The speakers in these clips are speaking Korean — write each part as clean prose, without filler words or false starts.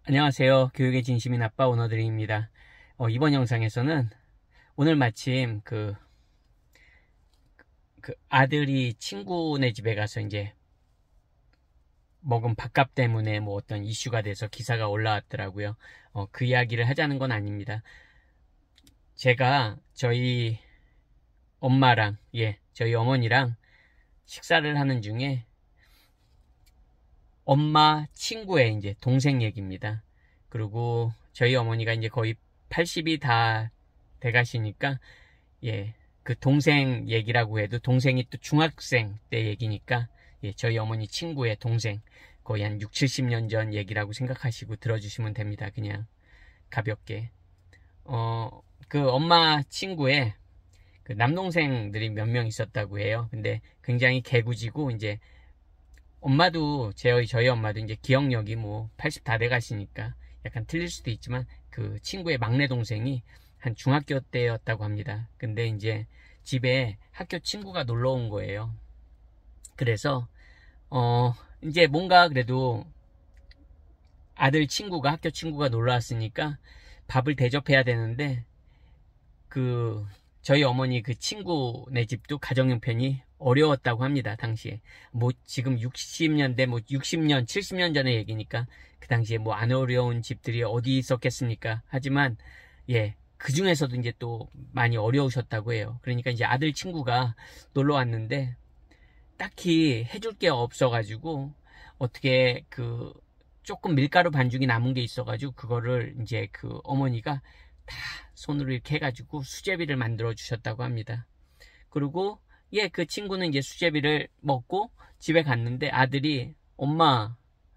안녕하세요. 교육의 진심인 아빠 오너드림입니다. 이번 영상에서는 오늘 마침 그 아들이 친구네 집에 가서 이제 먹은 밥값 때문에 뭐 어떤 이슈가 돼서 기사가 올라왔더라고요. 그 이야기를 하자는 건 아닙니다. 제가 저희 엄마랑, 저희 어머니랑 식사를 하는 중에 엄마 친구의 이제 동생 얘기입니다. 그리고 저희 어머니가 이제 거의 80이 다 돼가시니까, 그 동생 얘기라고 해도 동생이 또 중학생 때 얘기니까, 저희 어머니 친구의 동생, 거의 한 6, 70년 전 얘기라고 생각하시고 들어주시면 됩니다. 그냥 가볍게. 그 엄마 친구의 그 남동생들이 몇 명 있었다고 해요. 근데 굉장히 개구지고, 이제 엄마도 저희 엄마도 이제 기억력이 뭐 80 다 돼가시니까 약간 틀릴 수도 있지만, 그 친구의 막내 동생이 한 중학교 때였다고 합니다. 근데 이제 집에 학교 친구가 놀러 온 거예요. 그래서 이제 뭔가 그래도 아들 친구가, 학교 친구가 놀러 왔으니까 밥을 대접해야 되는데, 저희 어머니 그 친구네 집도 가정 형편이 어려웠다고 합니다. 당시에 뭐 지금 60년대 뭐 60년 70년 전의 얘기니까 그 당시에 뭐 안 어려운 집들이 어디 있었겠습니까? 하지만 그 중에서도 이제 또 많이 어려우셨다고 해요. 그러니까 이제 아들 친구가 놀러 왔는데 딱히 해줄 게 없어가지고, 어떻게 조금 밀가루 반죽이 남은 게 있어가지고 그거를 이제 그 어머니가 다 손으로 이렇게 해가지고 수제비를 만들어 주셨다고 합니다. 그리고 그 친구는 이제 수제비를 먹고 집에 갔는데 아들이 엄마,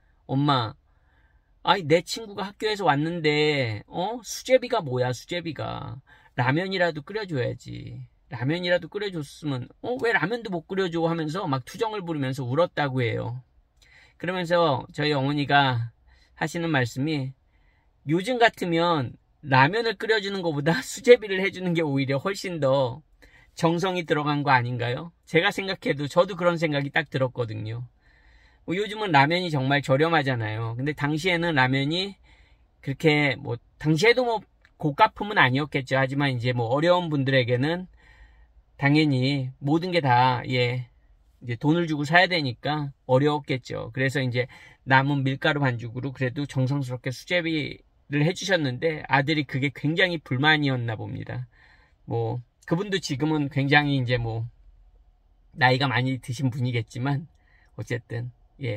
아니 내 친구가 학교에서 왔는데 수제비가 뭐야, 수제비가 라면이라도 끓여줘야지. 라면이라도 끓여줬으면 왜 라면도 못 끓여줘 하면서 막 투정을 부리면서 울었다고 해요. 그러면서 저희 어머니가 하시는 말씀이, 요즘 같으면 라면을 끓여주는 것보다 수제비를 해주는 게 오히려 훨씬 더 정성이 들어간 거 아닌가요? 제가 생각해도 저도 그런 생각이 딱 들었거든요. 요즘은 라면이 정말 저렴하잖아요. 근데 당시에는 라면이 그렇게 뭐 당시에도 뭐 고가품은 아니었겠죠. 하지만 이제 뭐 어려운 분들에게는 당연히 모든 게 다 이제 돈을 주고 사야 되니까 어려웠겠죠. 그래서 이제 남은 밀가루 반죽으로 그래도 정성스럽게 수제비를 해주셨는데 아들이 그게 굉장히 불만이었나 봅니다. 뭐 그분도 지금은 굉장히 이제 뭐 나이가 많이 드신 분이겠지만 어쨌든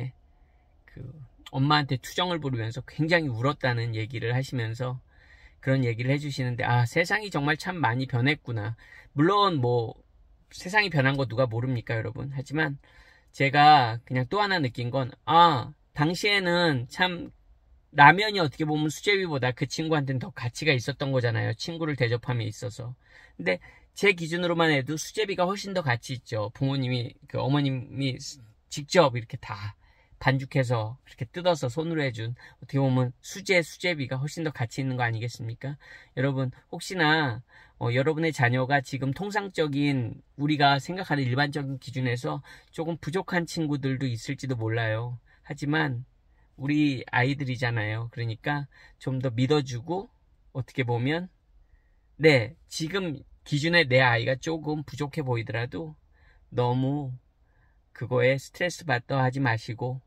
엄마한테 투정을 부르면서 굉장히 울었다는 얘기를 하시면서 그런 얘기를 해주시는데, 세상이 정말 참 많이 변했구나. 물론 뭐 세상이 변한 거 누가 모릅니까, 여러분. 하지만 제가 그냥 또 하나 느낀 건, 당시에는 참 라면이 어떻게 보면 수제비보다 그 친구한테는 더 가치가 있었던 거잖아요. 친구를 대접함에 있어서. 근데 제 기준으로만 해도 수제비가 훨씬 더 가치 있죠. 부모님이, 어머님이 직접 이렇게 다 반죽해서 이렇게 뜯어서 손으로 해준, 어떻게 보면 수제비가 훨씬 더 가치 있는 거 아니겠습니까? 여러분, 혹시나 여러분의 자녀가 지금 통상적인, 우리가 생각하는 일반적인 기준에서 조금 부족한 친구들도 있을지도 몰라요. 하지만 우리 아이들이잖아요. 그러니까 좀 더 믿어주고, 어떻게 보면 지금 기준에 내 아이가 조금 부족해 보이더라도 너무 그거에 스트레스 받다 하지 마시고,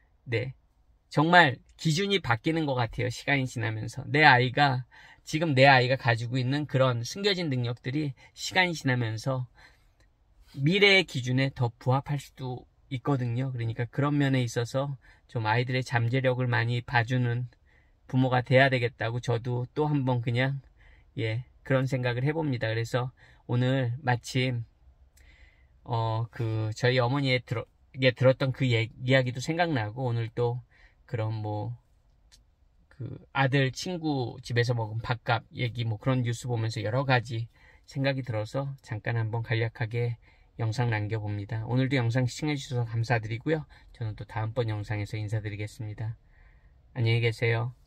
정말 기준이 바뀌는 것 같아요. 시간이 지나면서 지금 내 아이가 가지고 있는 그런 숨겨진 능력들이 시간이 지나면서 미래의 기준에 더 부합할 수도 있거든요. 그러니까 그런 면에 있어서 좀 아이들의 잠재력을 많이 봐주는 부모가 돼야 되겠다고 저도 또 한번 그냥 그런 생각을 해봅니다. 그래서 오늘 마침 저희 어머니의 들었던 그 이야기도 생각나고, 오늘 또 그런 뭐 아들 친구 집에서 먹은 밥값 얘기 뭐 그런 뉴스 보면서 여러 가지 생각이 들어서 잠깐 한번 간략하게 영상 남겨봅니다. 오늘도 영상 시청해주셔서 감사드리고요. 저는 또 다음번 영상에서 인사드리겠습니다. 안녕히 계세요.